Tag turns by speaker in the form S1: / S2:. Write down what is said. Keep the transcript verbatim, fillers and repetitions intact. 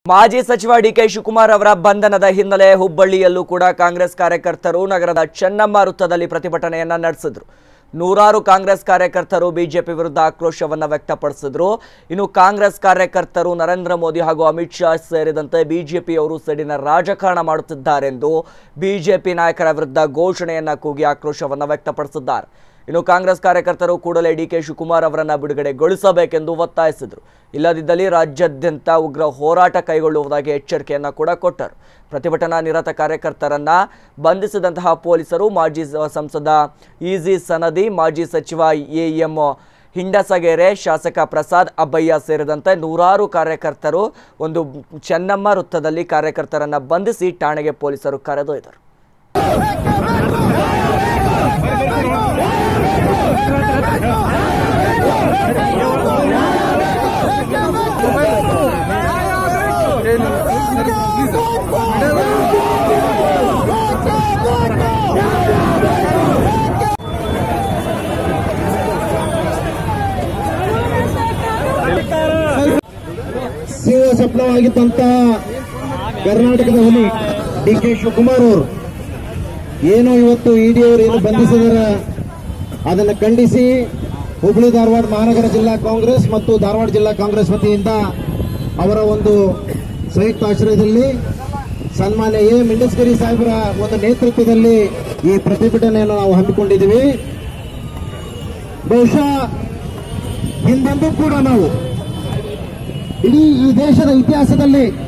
S1: ಮಾಜಿ ಸಚಿವ ಡಿಕೆ ಶಿವಕುಮಾರ್ ಅವರ ಬಂಧನದ ಹಿನ್ನೆಲೆ ಹುಬ್ಬಳ್ಳಿಯಲ್ಲೂ ಕೂಡ ಕಾಂಗ್ರೆಸ್ ಕಾರ್ಯಕರ್ತರು ನಗರದ ಚೆನ್ನಮ್ಮ ವೃತ್ತದಲ್ಲಿ ಪ್ರತಿಭಟನೆಯನ್ನ ನಡೆಸಿದರು. ನೂರಾರು ಕಾಂಗ್ರೆಸ್ ಕಾರ್ಯಕರ್ತರು ಬಿಜೆಪಿ ವಿರುದ್ಧ ಆಕ್ರೋಶವನ್ನ ವ್ಯಕ್ತಪಡಿಸಿದರು. ಇನ್ನು ಕಾಂಗ್ರೆಸ್ ಕಾರ್ಯಕರ್ತರು ನರೇಂದ್ರ ಮೋದಿ ಹಾಗೂ ಅಮಿತ್ ಶಾ ಸೇರಿದಂತೆ ಬಿಜೆಪಿಯವರು ಸೇಡಿನ ರಾಜಕಾರಣ ಮಾಡುತ್ತಿದ್ದಾರೆಂದು ಬಿಜೆಪಿ ನಾಯಕರ ವಿರುದ್ಧ ಘೋಷಣೆಯನ್ನ ಕೂಗಿ ಆಕ್ರೋಶವನ್ನ ವ್ಯಕ್ತಪಡಿಸಿದ್ದಾರೆ. ಇನ್ನು ಕಾಂಗ್ರೆಸ್ ಕಾರ್ಯಕರ್ತರು ಕೂಡಲೇ ಡಿಕೆ ಶಿವಕುಮಾರ್ ಅವರನ್ನ ಬಿಡುಗಡೆಗೊಳಿಸಬೇಕೆಂದು ಒತ್ತಾಯಿಸಿದರು. ಇಲ್ಲದಿದ್ದಲ್ಲಿ ರಾಜ್ಯಾದ್ಯಂತ ಉಗ್ರ ಹೋರಾಟ ಕೈಗೊಳ್ಳುವುದಾಗಿ ಎಚ್ಚರಿಕೆಯನ್ನ ಕೂಡ ಕೊಟ್ಟರು. ಪ್ರತಿಭಟನಾ ನಿರತ ಕಾರ್ಯಕರ್ತರನ್ನ ಬಂಧಿಸಿದಂತಹ ಪೊಲೀಸರು ಮಾಜಿ ಸಂಸದ ಈಜಿ ಸನದಿ, ಮಾಜಿ ಸಚಿವ ಎಎಂ ಹಿಂಡಸಗೆರೆ, ಶಾಸಕ ಪ್ರಸಾದ್ ಅಬ್ಬಯ್ಯ ಸೇರಿದಂತೆ ನೂರಾರು ಕಾರ್ಯಕರ್ತರು ಒಂದು ಚೆನ್ನಮ್ಮ ವೃತ್ತದಲ್ಲಿ ಕಾರ್ಯಕರ್ತರನ್ನ ಬಂಧಿಸಿ ಠಾಣೆಗೆ ಪೊಲೀಸರು ಕರೆದೊಯ್ದರು.
S2: ಸಿಂಹ ಸ್ವಪ್ನವಾಗಿದ್ದಂತ ಕರ್ನಾಟಕದ ಹುಲಿ ಡಿ ಕೆ ಶಿವಕುಮಾರ್ ಅವರು ಏನು ಇವತ್ತು ಇಡಿ ಅವರು ಏನು ಬಂಧಿಸಿದಾರ ಅದನ್ನು ಖಂಡಿಸಿ ಹುಬ್ಬಳ್ಳಿ ಧಾರವಾಡ ಮಹಾನಗರ ಜಿಲ್ಲಾ ಕಾಂಗ್ರೆಸ್ ಮತ್ತು ಧಾರವಾಡ ಜಿಲ್ಲಾ ಕಾಂಗ್ರೆಸ್ ವತಿಯಿಂದ ಅವರ ಒಂದು ಸಂಯುಕ್ತ ಆಶ್ರಯದಲ್ಲಿ ಸನ್ಮಾನ್ಯ ಎ ಮಿಂಡಸ್ಗಿರಿ ಸಾಹೇಬರ ಒಂದು ನೇತೃತ್ವದಲ್ಲಿ ಈ ಪ್ರತಿಭಟನೆಯನ್ನು ನಾವು ಹಮ್ಮಿಕೊಂಡಿದ್ದೀವಿ. ಬಹುಶಃ ಹಿಂದೆಂದೂ ಕೂಡ ನಾವು ಇಡೀ ಈ ದೇಶದ ಇತಿಹಾಸದಲ್ಲಿ